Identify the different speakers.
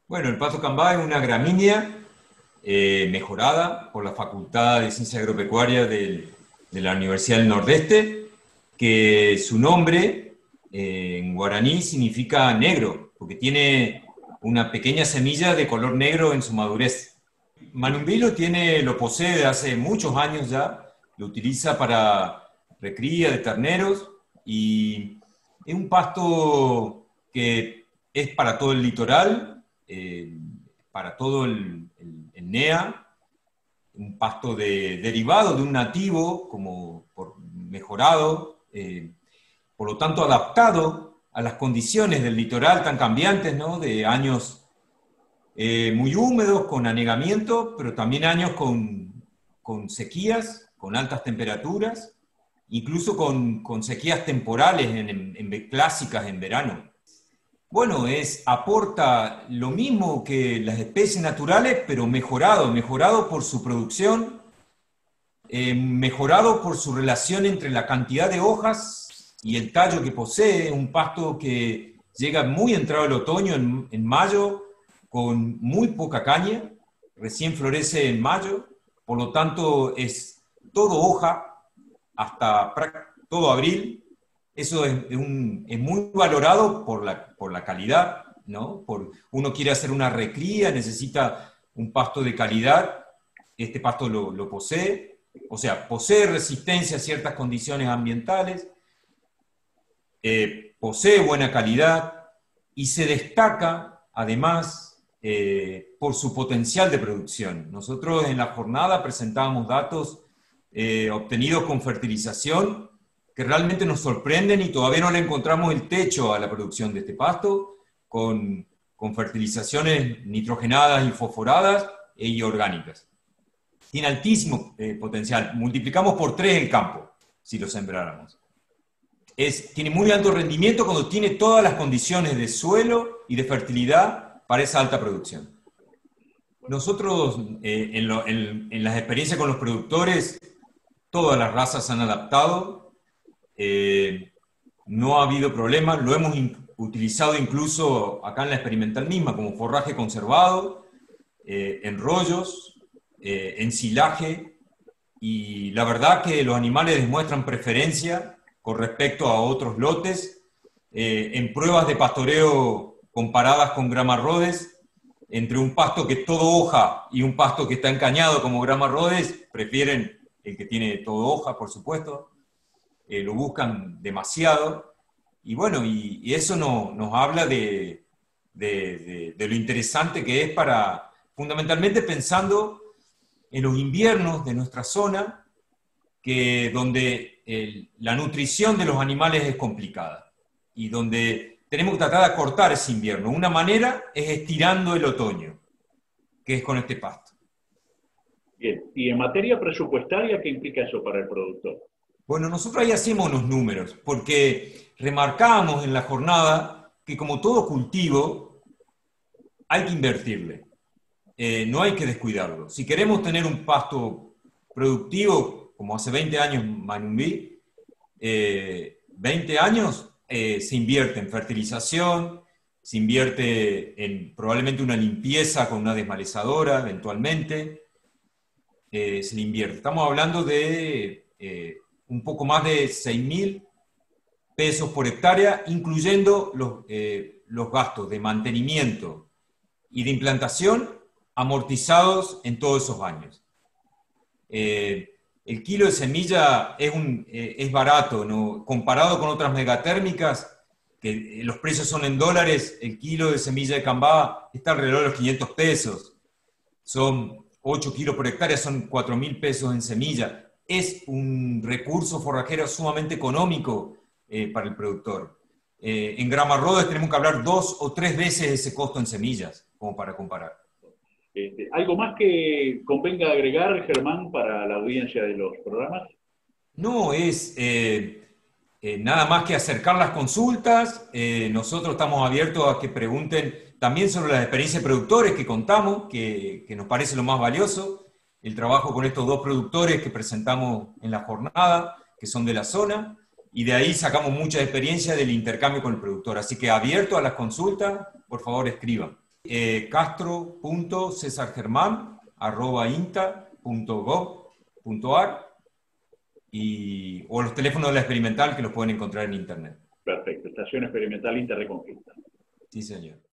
Speaker 1: Bueno, el pato cambá es una gramínea mejorada por la Facultad de Ciencia Agropecuaria de la Universidad del Nordeste, que su nombre en guaraní significa negro, porque tiene una pequeña semilla de color negro en su madurez. Manumbí lo posee de hace muchos años ya, lo utiliza para recría de terneros y es un pasto que es para todo el litoral, para todo el NEA, un pasto derivado de un nativo, como mejorado, por lo tanto adaptado a las condiciones del litoral tan cambiantes, ¿no? De años muy húmedos, con anegamiento, pero también años con sequías, con altas temperaturas, incluso con sequías temporales clásicas en verano. Bueno, aporta lo mismo que las especies naturales, pero mejorado por su producción, mejorado por su relación entre la cantidad de hojas y el tallo que posee, un pasto que llega muy entrado el otoño, en mayo, con muy poca caña, recién florece en mayo, por lo tanto es todo hoja hasta todo abril. Eso es muy valorado por la calidad, ¿no? Uno quiere hacer una recría, necesita un pasto de calidad, este pasto lo posee, o sea, posee resistencia a ciertas condiciones ambientales, posee buena calidad y se destaca, además, por su potencial de producción. Nosotros en la jornada presentábamos datos obtenidos con fertilización que realmente nos sorprenden y todavía no le encontramos el techo a la producción de este pasto, con fertilizaciones nitrogenadas y fosforadas y orgánicas. Tiene altísimo potencial. Multiplicamos por 3 el campo, si lo sembráramos. Tiene muy alto rendimiento cuando tiene todas las condiciones de suelo y de fertilidad para esa alta producción. Nosotros, en las experiencias con los productores, todas las razas se han adaptado, no ha habido problemas, lo hemos utilizado incluso acá en la experimental misma como forraje conservado, en rollos, en silaje, y la verdad que los animales demuestran preferencia con respecto a otros lotes. En pruebas de pastoreo comparadas con Grama Rhodes, entre un pasto que es todo hoja y un pasto que está encañado como Grama Rhodes, prefieren el que tiene todo hoja, por supuesto. Lo buscan demasiado. Y bueno, y eso nos habla de lo interesante que es fundamentalmente pensando en los inviernos de nuestra zona, donde la nutrición de los animales es complicada y donde tenemos que tratar de acortar ese invierno. Una manera es estirando el otoño, que es con este pasto.
Speaker 2: Bien, y en materia presupuestaria, ¿qué implica eso para el productor?
Speaker 1: Bueno, nosotros ahí hacemos unos números, porque remarcamos en la jornada que como todo cultivo, hay que invertirle. No hay que descuidarlo. Si queremos tener un pasto productivo, como hace 20 años Manumbí, 20 años se invierte en fertilización, se invierte en probablemente una limpieza con una desmalezadora eventualmente, se le invierte. Estamos hablando de un poco más de 6.000 pesos por hectárea, incluyendo los gastos de mantenimiento y de implantación amortizados en todos esos años. El kilo de semilla es barato, ¿no? Comparado con otras megatérmicas, que los precios son en dólares, el kilo de semilla de cambá está alrededor de los 500 pesos. Son 8 kilos por hectárea, son 4.000 pesos en semilla. Es un recurso forrajero sumamente económico para el productor. En Grama Rhodes tenemos que hablar 2 o 3 veces ese costo en semillas, como para comparar.
Speaker 2: ¿Algo más que convenga agregar, Germán, para la audiencia de los programas?
Speaker 1: No, es nada más que acercar las consultas. Nosotros estamos abiertos a que pregunten también sobre las experiencias de productores que contamos, que nos parece lo más valioso. El trabajo con estos 2 productores que presentamos en la jornada, que son de la zona, y de ahí sacamos mucha experiencia del intercambio con el productor. Así que abierto a las consultas, por favor escriban. castro.cesargermán@inta.gov.ar o los teléfonos de la experimental que los pueden encontrar en internet.
Speaker 2: Perfecto, Estación Experimental Inter Reconquista.
Speaker 1: Sí, señor.